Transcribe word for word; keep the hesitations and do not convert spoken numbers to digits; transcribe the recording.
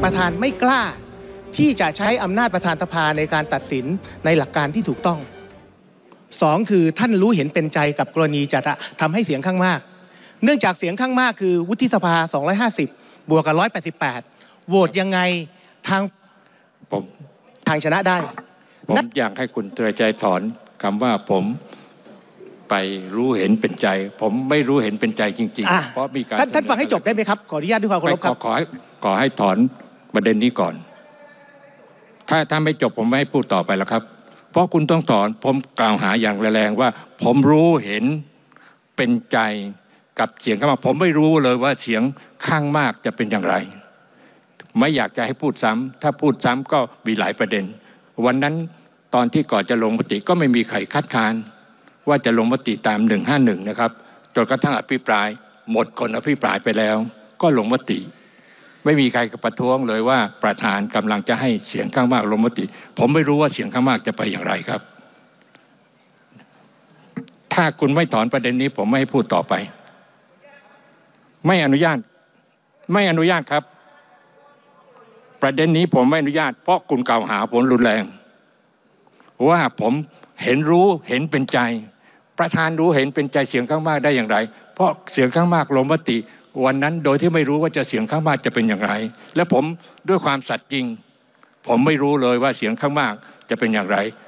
ประธานไม่กล้าที่จะใช้อำนาจประธานสภาในการตัดสินในหลักการที่ถูกต้องสองคือท่านรู้เห็นเป็นใจกับกรณีจะทำให้เสียงข้างมากเนื่องจากเสียงข้างมากคือวุฒิสภาสองร้อยห้าสิบบวกกับหนึ่งร้อยแปดสิบแปดโหวตยังไงทางผมทางชนะได้ผมอยากให้คุณเตยใจถอนคำว่าผมไปรู้เห็นเป็นใจผมไม่รู้เห็นเป็นใจจริงๆเพราะมีการท่านท่านฟังให้จบได้ไหมครับขออนุญาตด้วยความเคารพครับขอให้ขอให้ถอนประเด็นนี้ก่อนถ้าถ้าไม่จบผมไม่ให้พูดต่อไปแล้วครับเพราะคุณต้องถอนผมกล่าวหาอย่างแรงว่าผมรู้เห็นเป็นใจกับเสียงข้างมากผมไม่รู้เลยว่าเสียงข้างมากจะเป็นอย่างไรไม่อยากจะให้พูดซ้ำถ้าพูดซ้ำก็มีหลายประเด็นวันนั้นตอนที่ก่อนจะลงมติก็ไม่มีใครคัดค้านว่าจะลงมติตามหนึ่งห้าหนึ่งนะครับจนกระทั่งอภิปรายหมดคนอภิปรายไปแล้วก็ลงมติไม่มีใครประท้วงเลยว่าประธานกำลังจะให้เสียงข้างมากลงมติผมไม่รู้ว่าเสียงข้างมากจะไปอย่างไรครับถ้าคุณไม่ถอนประเด็นนี้ผมไม่ให้พูดต่อไปไม่อนุญาตไม่อนุญาตครับประเด็นนี้ผมไม่อนุญาตเพราะคุณกล่าวหาผมรุนแรงว่าผมเห็นรู้เห็นเป็นใจประธานรู้เห็นเป็นใจเสียงข้างมากได้อย่างไรเพราะเสียงข้างมากลงมติวันนั้นโดยที่ไม่รู้ว่าจะเสียงข้างมากจะเป็นอย่างไรและผมด้วยความสัตย์จริงผมไม่รู้เลยว่าเสียงข้างมากจะเป็นอย่างไร